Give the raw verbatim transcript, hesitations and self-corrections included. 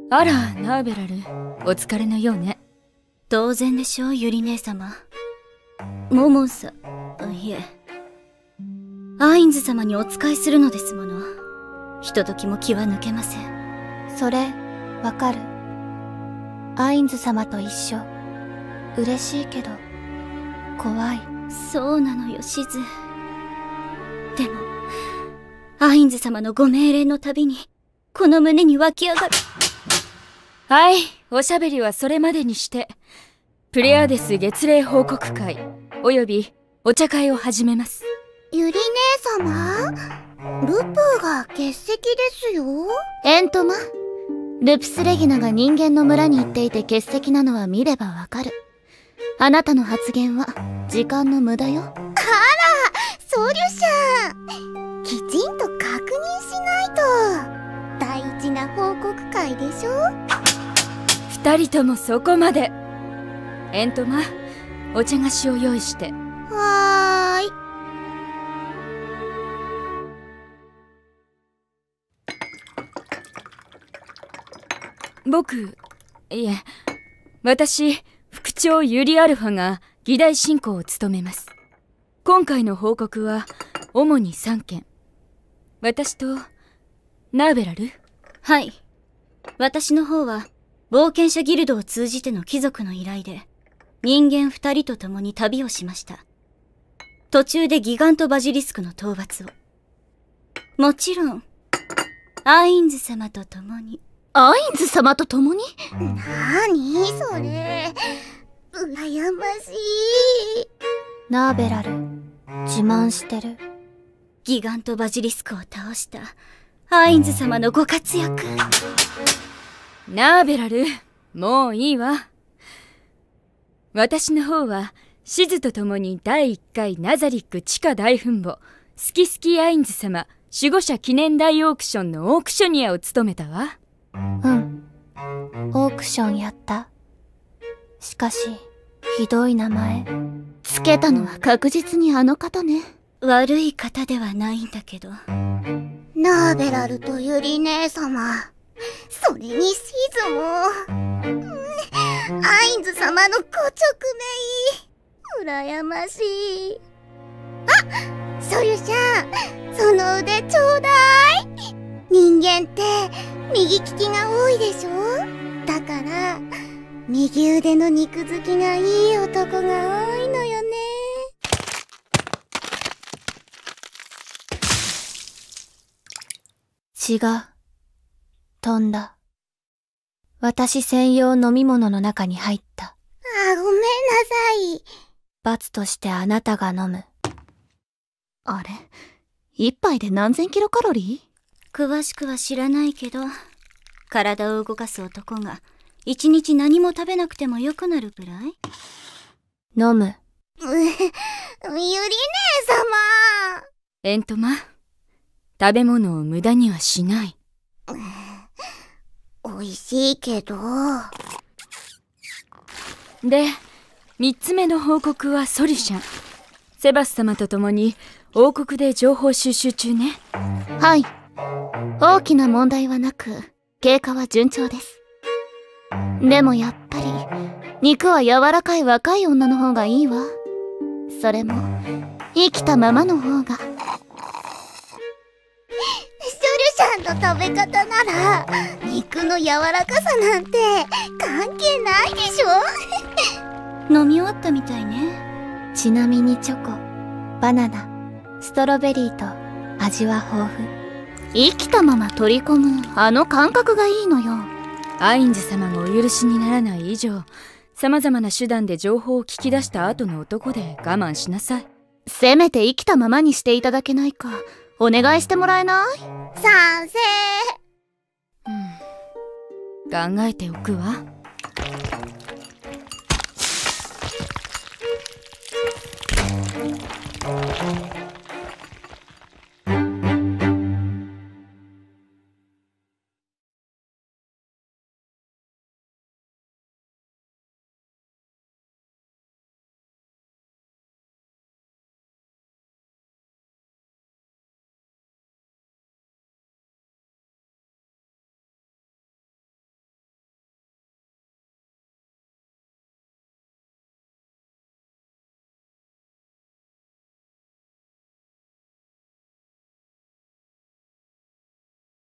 あら、ナーベラル、お疲れのようね。 当然でしょう、ユリ姉様。モモさ、いえ、アインズ様にお仕えするのですもの。ひとときも気は抜けません。 それ、わかる。アインズ様と一緒。嬉しいけど、怖い。 そうなのよ、シズ。でも、アインズ様のご命令のたびに、この胸に湧き上がる。 はい、おしゃべりはそれまでにして、プレアデス月齢報告会、およびお茶会を始めます。 ユリ姉様、ルプーが欠席ですよ。 エントマ、ルプスレギナが人間の村に行っていて欠席なのは見ればわかる。あなたの発言は時間の無駄よ。あら、 ソリュシャン、きちんと確認しないと。大事な報告会でしょ。 二人ともそこまで。エントマ、お茶菓子を用意して。 はーい。 僕、いえ、私、副長ユリアルファが議題進行を務めます。今回の報告は主にさんけん。私とナーベラル？ はい。私の方は冒険者ギルドを通じての貴族の依頼で人間二人と共に旅をしました。途中でギガントバジリスクの討伐を。もちろんアインズ様と共に。 アインズ様と共に？ なにそれ、羨ましい。 ナーベラル、自慢してる。 ギガントバジリスクを倒したアインズ様のご活躍。 ナーベラル、もういいわ。私の方はシズと共にだいいっかいナザリック地下大墳墓スキスキアインズ様守護者記念大オークションのオークショニアを務めたわ。 うん。オークションやった。しかし、ひどい名前。つけたのは確実にあの方ね。 悪い方ではないんだけど。 ナーベラルとユリ姉様、それにシズも、うん、アインズ様のご直命、羨ましい。あ、ソリュシャン、その腕ちょうだい。人間って右利きが多いでしょ。だから右腕の肉付きがいい男が多いのよね。 血が飛んだ。私専用飲み物の中に入った。 あ、ごめんなさい。 罰としてあなたが飲む。あれ、一杯で何千キロカロリー？ 詳しくは知らないけど、体を動かす男が一日何も食べなくてもよくなるくらい。 飲む。 ゆり姉様。 エントマ、食べ物を無駄にはしない。 美味しいけど。 で、三つ目の報告はソリュシャン。セバス様と共に王国で情報収集中ね。 はい。大きな問題はなく、経過は順調です。でもやっぱり、肉は柔らかい若い女の方がいいわ。それも、生きたままの方が。 ソリュシャンの食べ方なら、肉の柔らかさなんて関係ないでしょ。 飲み終わったみたいね。 ちなみにチョコ、バナナ、ストロベリーと味は豊富。生きたまま取り込むあの感覚がいいのよ。 アインズ様がお許しにならない以上、様々な手段で情報を聞き出した後の男で我慢しなさい。 せめて生きたままにしていただけないか、お願いしてもらえない？ 賛成。 うん、考えておくわ。